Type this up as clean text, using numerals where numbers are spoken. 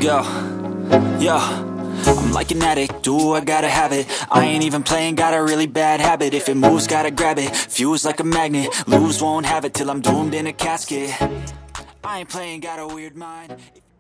go. Yo, I'm like an addict, do I gotta have it. I ain't even playing, got a really bad habit. If it moves, gotta grab it, fuse like a magnet. Lose, won't have it till I'm doomed in a casket. I ain't playing, got a weird mind.